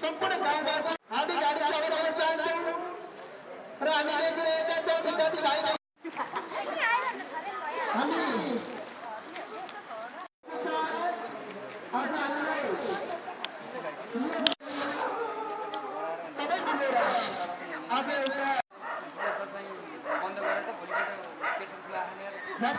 सम्पूर्ण गाउँवासी हार्दिक स्वागत गर्न चाहन्छौँ र हामी देखिरहेका छौँ विद्यार्थी भाइ हामी सबै मिलेर आज एउटा बन्द गरेर त भोलिबाट पेट्रोल खुला हानेर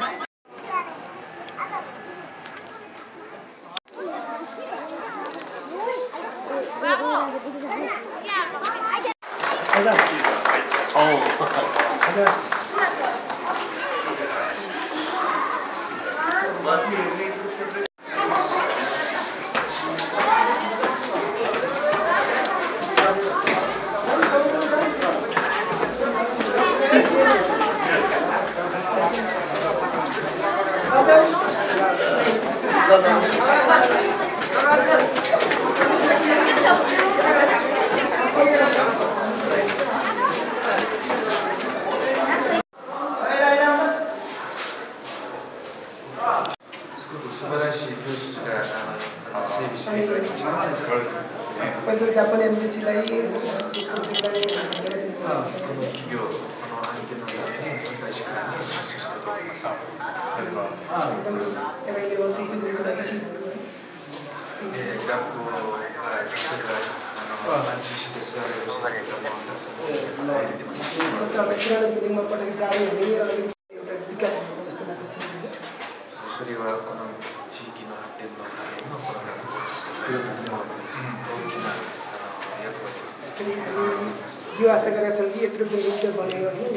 यो आशा गरेका छौँ कि यत्रो बिल्डिङ बनेको होइन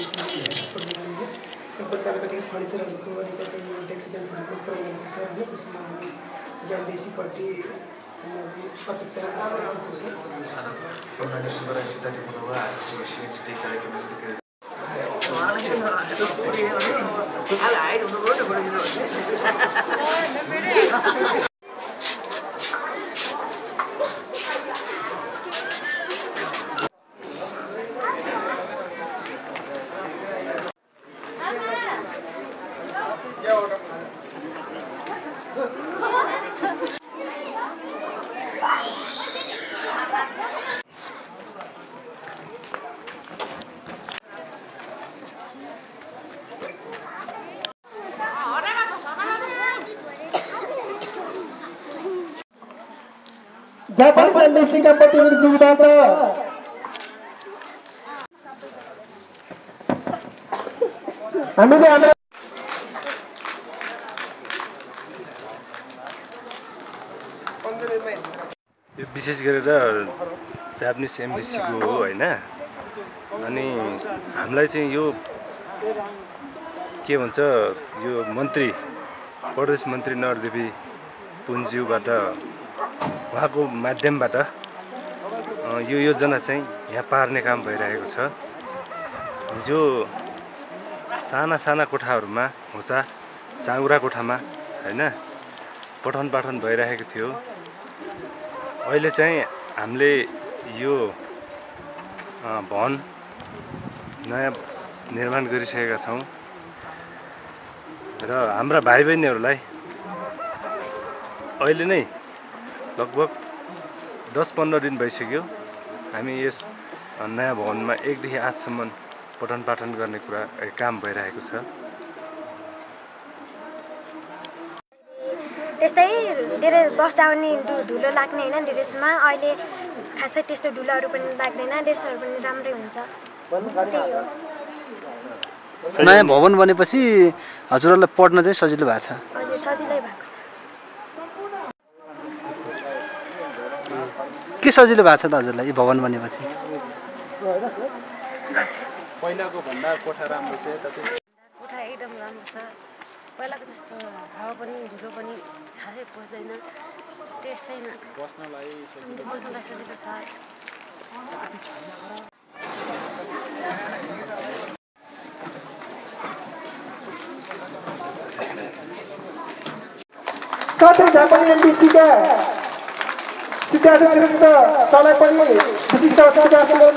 पछाडिपट्टि फर्निचरहरूको अलिकति टेक्सटाइल्सहरूको प्रोग्राम छ सर होइन त्यसमा हामी झन् बेसीपट्टि अपेक्षा राख्छौँ सर जापानिज एम्बेसीका प्रतिनिधिज्यूबाट हामीले हाम्रो विशेष गरेर जापानिज एम्बेसीको हो होइन अनि हामीलाई चाहिँ यो के भन्छ यो मन्त्री प्रदेश मन्त्री नरदेवी पुन्ज्यूबाट उहाँको माध्यमबाट यो योजना चाहिँ यहाँ पार्ने काम भइरहेको छ। हिजो साना साना कोठाहरूमा होचा साङ्ग्रा कोठामा होइन पठन पाठन भइरहेको थियो। अहिले चाहिँ हामीले यो भवन नयाँ निर्माण गरिसकेका छौँ र हाम्रा भाइ बहिनीहरूलाई अहिले नै लगभग 10-15 दिन भइसक्यो हामी यस नयाँ भवनमा 1 देखि 8 सम्म पठन पाठन गर्ने कुरा काम भइरहेको छ। त्यस्तै धेरै बस्दा पनि धुलो लाग्ने होइन ड्रेसमा अहिले खासै त्यस्तो धुलोहरू पनि लाग्दैन ड्रेसहरू पनि राम्रै हुन्छ। त्यही हो। नयाँ भवन बनेपछि हजुरहरूलाई पढ्न चाहिँ सजिलो भएको छ? हजुर सजिलै भएको छ। के सजिलो भएको छ त हजुरलाई यो भवन बनेपछि? पहिलाको भन्दा कोठा राम्रो छ कोठा एकदम राम्रो छ। पहिलाको जस्तो हावा पनि धुलो पनि खासै पस्दैन त्यसैमा बस्नलाई सजिलो छ। साथै जापानी एमबिसीका सिद्धार्थ श्रेष्ठ सरलाई पनि विशिष्ट अतिथिका आसन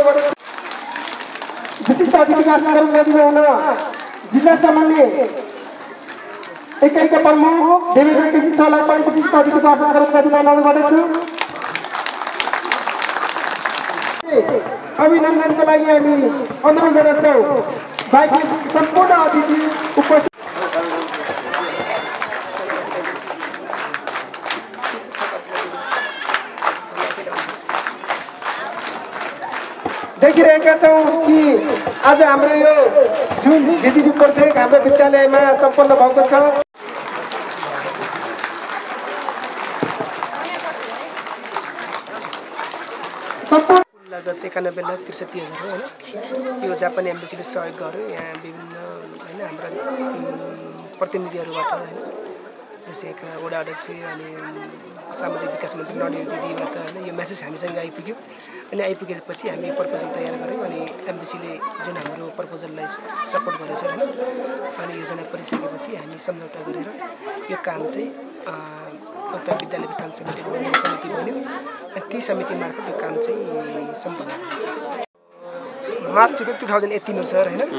गरिदिनुहुन जिल्ला सामान्य एकाइका प्रमुख देवेन्द्र केसी सरलाई पनि विशिष्ट अतिथिको आसन गरिदिन अनुरोध गर्दछु। अभिनन्दनको लागि हामी अनुरोध गर्छौँ। बाँकी सम्पूर्ण अतिथि उपस्थित देखिरहेका छौँ कि आज हाम्रो यो जुन जेजिबी प्रोजेक्ट हाम्रो विद्यालयमा सम्पन्न भएको छ। लागत 91,63,000 हो होइन। यो जापानी एम्बेसीले सहयोग गर्यो। यहाँ विभिन्न होइन हाम्रा प्रतिनिधिहरूबाट होइन देशका वडा अध्यक्ष अनि सामाजिक विकास मन्त्री नलिनी दिदीबाट होइन यो मेसेज हामीसँग आइपुग्यो। अनि आइपुगेपछि हामी प्रपोजल तयार गऱ्यौँ। अनि एम्बेसीले जुन हाम्रो प्रपोजललाई सपोर्ट गरेछ होइन। अनि योजना परिसकेपछि हामी सम्झौता गरेर यो काम चाहिँ एउटा विद्यालय विस्तार समिति बन्यो। अनि ती समिति मार्फत यो काम चाहिँ सम्पन्न भएको छ। मार्च 2018 हो सर होइन।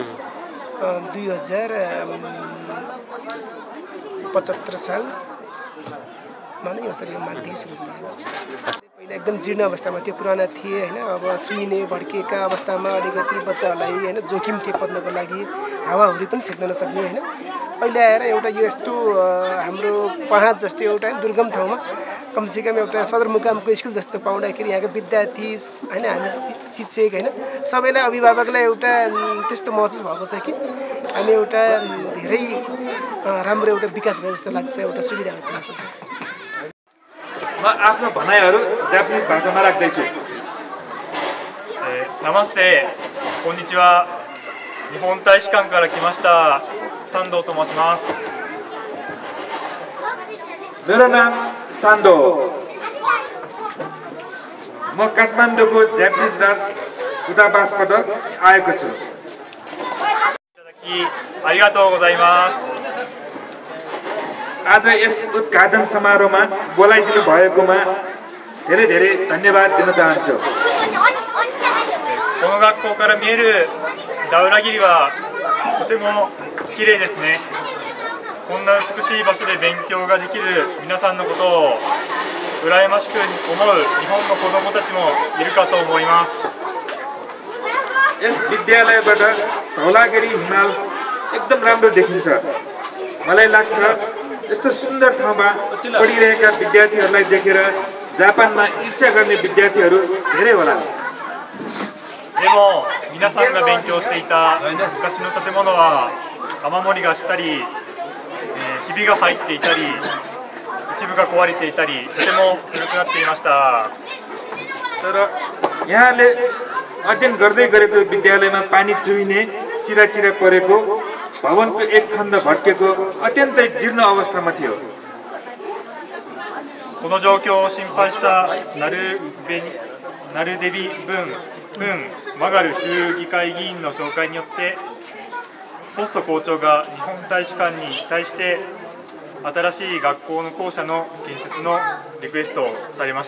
2075 सालमा नै हो सर यो माध्यमिक सुरु गरे। पहिला एकदम जीर्ण अवस्थामा थियो, पुराना थिए होइन। अब चुइने भड्किएका अवस्थामा अलिकति बच्चाहरूलाई होइन जोखिम थियो पढ्नको लागि, हावाहुरी पनि छेक्न नसक्ने होइन। अहिले आएर एउटा यो यस्तो हाम्रो पहाड जस्तो एउटा दुर्गम ठाउँमा कमसेकम एउटा सदरमुकामको स्कुल जस्तो पाउँदाखेरि यहाँको विद्यार्थी होइन हामी शिक्षक होइन सबैलाई अभिभावकलाई एउटा त्यस्तो महसुस भएको छ कि हामी एउटा धेरै राम्रो एउटा विकास भए जस्तो लाग्छ, एउटा सुविधा जस्तो लाग्छ सर। म आफ्नो भनाइहरू जापानिज भाषामा राख्दैछु। नमस्ते, कोनिचिवा। 日本大使館から来ましたサンドと申します。मेरो नाम सान्दो। म काठमाडौँको जापानिज राजदूतावासबाट आएको छु।ありがとうございます。आज यस उद्घाटन समारोहमा बोलाइदिनु भएकोमा धेरै धेरै धन्यवाद दिन चाहन्छु। この学校から見えるダウラギリはとても綺麗ですね。こんな美しい場所で勉強ができる皆さんのことを羨ましく思う日本の子どもたちもいるかと思います。यस विद्यालयबाट धौलागिरी हिमाल एकदम राम्रो देखिन्छ। मलाई लाग्छ यस्तो सुन्दर ठाउँमा पढिरहेका विद्यार्थीहरूलाई देखेर जापानमा ईर्ष्या गर्ने विद्यार्थीहरू धेरै होला। でも皆さんが勉強していた昔の建物は雨漏りがしたり、ひびが入っていたり、一部が壊れていたり、とても古くなっていました。तर यहाँले अध्ययन गर्दै गरेको विद्यालयमा पानी चुइने, चिराचिरा परेको, भवनको एक खण्ड भत्केको अत्यन्तै जीर्ण अवस्थामा थियो। この状況を心配したナルデビマガル州議会議員の紹介によってポスト校長が日本大使館に対して新しい学校の校舎の建設のリクエストをされました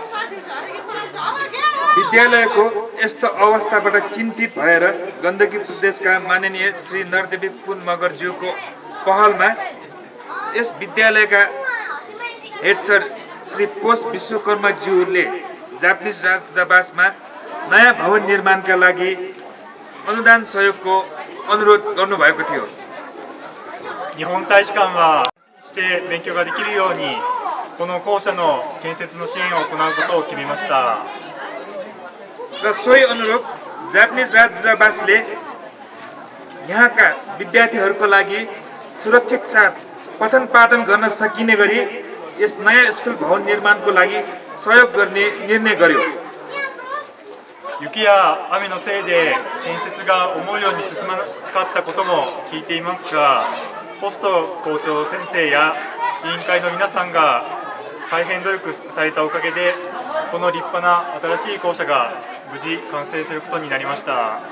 。विद्यालयको यस्तो अवस्थाबाट चिन्तित भएर गण्डकी प्रदेशका माननीय श्री नरदेवी पुन मगरज्यूको पहलमा यस विद्यालयका हेड सर श्री पोस विश्वकर्माज्यूले जापानिज राजदूतावासमा नयाँ भवन निर्माणका लागि अनुदान सहयोगको अनुरोध गर्नुभएको थियो। 日本大使館はして勉強ができるようにこの校舎の建設の支援を行うことを決めました。र सोही अनुरूप जापानिज राजदूतावासले यहाँका विद्यार्थीहरूको लागि सुरक्षित साथ पठन पाठन गर्न सकिने गरी यस नयाँ स्कुल भवन निर्माणको लागि सहयोग गर्ने निर्णय गर्यो। 雪や雨のせいで建設が思うように進まなかったことも聞いていますが、ポスト校長先生や委員会の皆さんが大変努力されたおかげでこの立派な新しい校舎が無事完成することになりました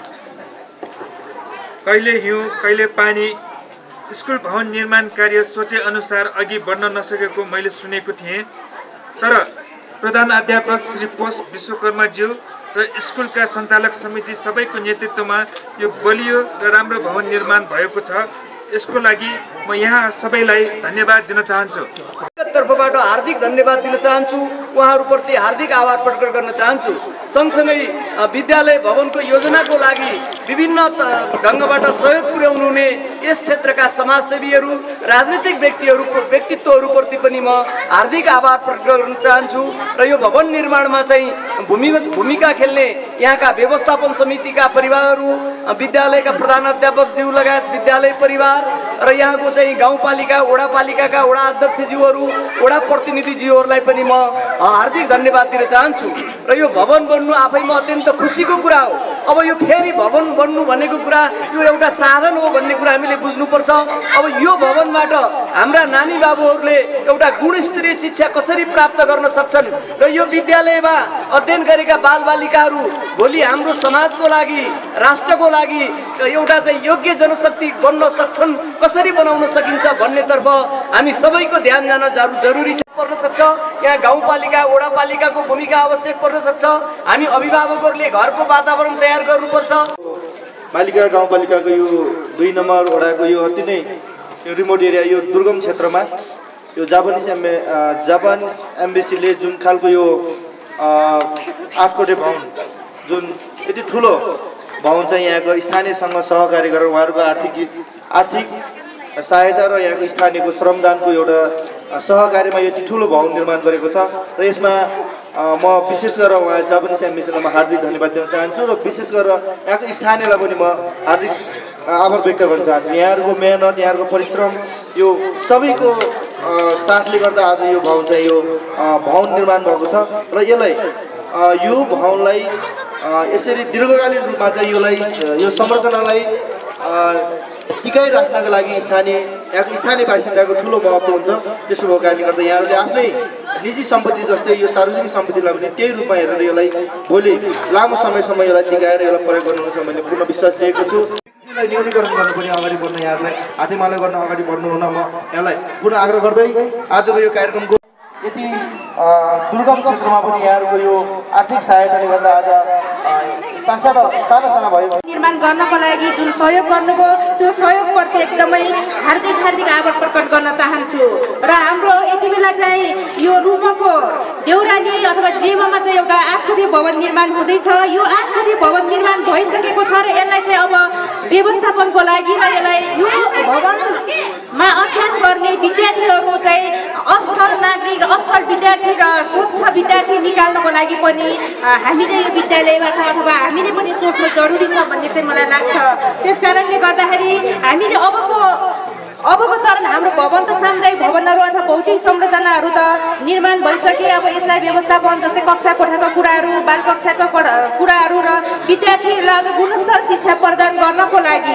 。कहिले हिउँ कहिले पानी स्कुल भवन निर्माण कार्य सोचे अनुसार अघि बढ्न नसकेको मैले सुनेको थिएँ। तर प्रधान अध्यापक श्री पोस विश्वकर्माज्यू र स्कुलका सञ्चालक समिति सबैको नेतृत्वमा यो बलियो र राम्रो भवन निर्माण भएको छ। यसको लागि म यहाँ सबैलाई धन्यवाद दिन चाहन्छु। तर्फबाट हार्दिक धन्यवाद दिन चाहन्छु। उहाँहरूप्रति हार्दिक आभार प्रकट गर्न चाहन्छु। सँगसँगै विद्यालय भवनको योजनाको लागि विभिन्न ढङ्गबाट सहयोग पुर्याउनु हुने यस क्षेत्रका समाजसेवीहरू, राजनीतिक व्यक्तित्वहरूप्रति पनि म हार्दिक आभार प्रकट गर्न चाहन्छु। र यो भवन निर्माणमा चाहिँ भूमिका खेल्ने यहाँका व्यवस्थापन समितिका परिवारहरू, विद्यालयका प्रधानाध्यापकज्यू लगायत विद्यालय परिवार र यहाँको चाहिँ गाउँपालिका वडापालिकाका वडा अध्यक्षज्यूहरू, वडा प्रतिनिधिज्यूहरूलाई पनि म हार्दिक धन्यवाद दिन चाहन्छु। र यो भवन बन्नु आफैमा अत्यन्त खुसीको कुरा हो। अब यो फेरि भवन बन्नु भनेको कुरा यो एउटा साधन हो भन्ने कुरा हामीले बुझ्नुपर्छ। अब यो भवनबाट हाम्रा नानी बाबुहरूले एउटा गुणस्तरीय शिक्षा कसरी प्राप्त गर्न सक्छन् र यो विद्यालयमा अध्ययन गरेका बालबालिकाहरू भोलि हाम्रो समाजको लागि, राष्ट्रको लागि एउटा चाहिँ योग्य जनशक्ति बन्न सक्छन्, कसरी बनाउन सकिन्छ भन्नेतर्फ हामी सबैको ध्यान जान जरुरी पर्न सक्छ। यहाँ गाउँपालिका वडापालिकाको भूमिका आवश्यक पर्न सक्छ। हामी अभिभावकहरूले घरको वातावरण तयार गर्नुपर्छ। मालिका गाउँपालिकाको यो 2 नम्बर वडाको यो अति नै यो रिमोट एरिया, यो दुर्गम क्षेत्रमा यो जापान एम्बेसीले जुन खालको यो 8 कोठे भवन, जुन यति ठुलो भवन चाहिँ यहाँको स्थानीयसँग सहकार्य गरेर उहाँहरूको आर्थिक सहायता र यहाँको स्थानीयको श्रमदानको एउटा सहकार्यमा यति ठुलो भवन निर्माण गरेको छ। र यसमा म विशेष गरेर उहाँ जापानिज एम्बेसीलाई म हार्दिक धन्यवाद दिन चाहन्छु र विशेष गरेर यहाँको स्थानीयलाई पनि म हार्दिक आभार व्यक्त गर्न चाहन्छु। यहाँहरूको मेहनत, यहाँहरूको परिश्रम, यो सबैको साथले गर्दा आज यो भवन चाहिँ यो भवन निर्माण भएको छ। र यसलाई यो भवनलाई यसरी दीर्घकालीन रूपमा चाहिँ यो संरचनालाई टिकाइराख्नका लागि यहाँको स्थानीय बासिन्दाको ठुलो महत्त्व हुन्छ। त्यसो भएको कारणले गर्दा यहाँहरूले आफ्नै निजी सम्पत्ति जस्तै यो सार्वजनिक सम्पत्तिलाई पनि त्यही रूपमा हेरेर यसलाई भोलि लामो समयसम्म यसलाई टिकाएर यसलाई प्रयोग गर्नुहुन्छ भन्ने पूर्ण विश्वास लिएको छु। यसलाई न्यूनीकरण गर्नु पनि अगाडि बढ्न यहाँहरूलाई हातेमालो गर्न अगाडि बढ्नु हुन म यहाँलाई पुनः आग्रह गर्दै आजको यो कार्यक्रमको यति दुर्गम क्षेत्रमा पनि यहाँहरूको यो आर्थिक सहायताले गर्दा आज साना भयो निर्माण गर्नको लागि जुन सहयोग गर्नुभयो त्यो सहयोगप्रति एकदमै हार्दिक आभार प्रकट गर्न चाहन्छु। र हाम्रो यति बेला चाहिँ यो रुमको देउराली अथवा जेमामा चाहिँ एउटा 8 कोठे भवन निर्माण हुँदैछ। यो 8 कोठे भवन निर्माण भइसकेको छ र यसलाई चाहिँ अब व्यवस्थापनको लागि र यसलाई यो भवनमा अध्ययन गर्ने विद्यार्थीहरू चाहिँ असल नागरिक, असल विद्यार्थी र स्वच्छ विद्यार्थी निकाल्नको लागि पनि हामीले यो विद्यालयबाट अथवा हामीले पनि सोच्नु जरुरी छ भन्ने चाहिँ मलाई लाग्छ। त्यसकारणले गर्दाखेरि हामीले अबको चरण हाम्रो भवन त सामुदायिक भवनहरू अथवा भौतिक संरचनाहरू त निर्माण भइसके। अब यसलाई व्यवस्थापन जस्तै कक्षा कोठाका कुराहरू, बाल कक्षाका कुराहरू र विद्यार्थीहरूलाई अझ गुणस्तर शिक्षा प्रदान गर्नको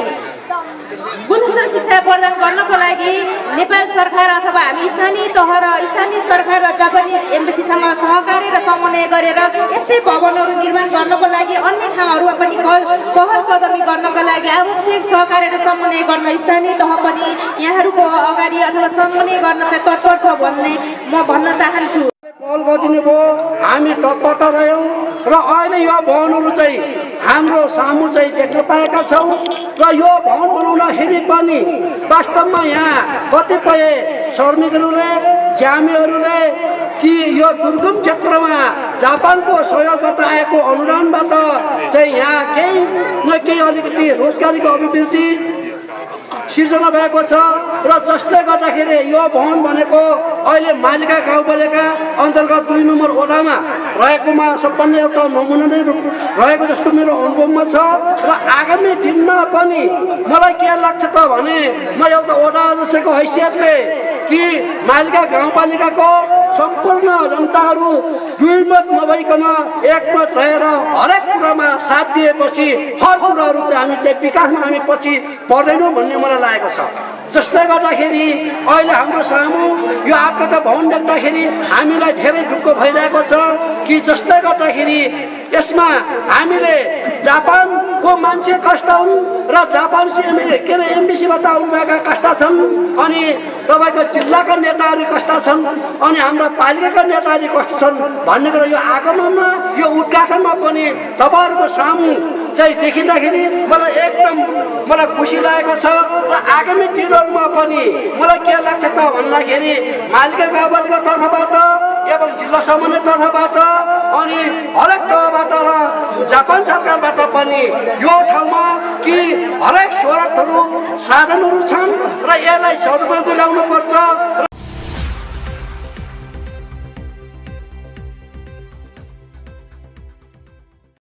लागि नेपाल सरकार अथवा हामी स्थानीय तह र स्थानीय सरकार र जापानिज एम्बेसीसँग सहकार्य र समन्वय गरेर यस्तै भवनहरू निर्माण गर्नको लागि अन्य ठाउँहरूमा पनि पहल कदमी गर्नका लागि आवश्यक सहकार्य र समन्वय गर्न स्थानीय तह पनि यहाँहरूको अगाडि अथवा समन्वय गर्न चाहिँ तत्पर छ भन्ने म भन्न चाहन्छु। पहल गरिदिनु भयो, हामी तत्परता रह्यौँ र अहिले यो भवनहरू चाहिँ हाम्रो सामु चाहिँ देख्न पाएका छौँ। र यो भवन बनाउँदाखेरि पनि वास्तवमा यहाँ कतिपय श्रमिकहरूले, ज्यामीहरूले कि यो दुर्गम क्षेत्रमा जापानको सहयोगबाट आएको अनुदानबाट चाहिँ यहाँ केही न केही अलिकति रोजगारीको अभिवृद्धि सिर्जना भएको छ। र जसले गर्दाखेरि यो भवन भनेको अहिले मालिका गाउँपालिका अन्तर्गत 2 नम्बर वडामा रहेकोमा सम्पन्न एउटा नमुना नै रहेको जस्तो मेरो अनुभवमा छ। र आगामी दिनमा पनि मलाई के लाग्छ त भने म एउटा वडा अध्यक्षको हैसियतले कि मालिका गाउँपालिकाको सम्पूर्ण जनताहरू दुईमत नभइकन एकमत रहेर हरेक कुरामा साथ दिएपछि हर कुराहरू चाहिँ हामी चाहिँ विकासमा हामी पछि पर्दैनौँ भन्ने मलाई लागेको छ। जसले गर्दाखेरि अहिले हाम्रो सामु यो 8 कोठा भवन देख्दाखेरि हामीलाई धेरै दुःख भइरहेको छ कि जसले गर्दाखेरि यसमा हामीले जापानको मान्छे कष्ट हुन् र जापान एम्बेसीबाट आउनुभएका कष्ट छन्, अनि तपाईँको जिल्लाका नेताहरू कष्ट छन्, अनि हाम्रा पालिकाका नेताहरू कष्ट छन् भन्ने कुरा यो आगमनमा यो उद्घाटनमा पनि तपाईँहरूको सामु चाहिँ देखिँदाखेरि मलाई खुसी लागेको छ। र आगामी दिनहरूमा पनि मलाई के लाग्छ त भन्दाखेरि मालिका गाउँपालिका तर्फबाट एवं जिल्ला समन्वय तर्फबाट अनि हरेक तहबाट र जापान सरकारबाट पनि यो ठाउँमा कि हरेक स्रोतहरू साधनहरू छन् र यसलाई सदुपयोग ल्याउनु पर्छ।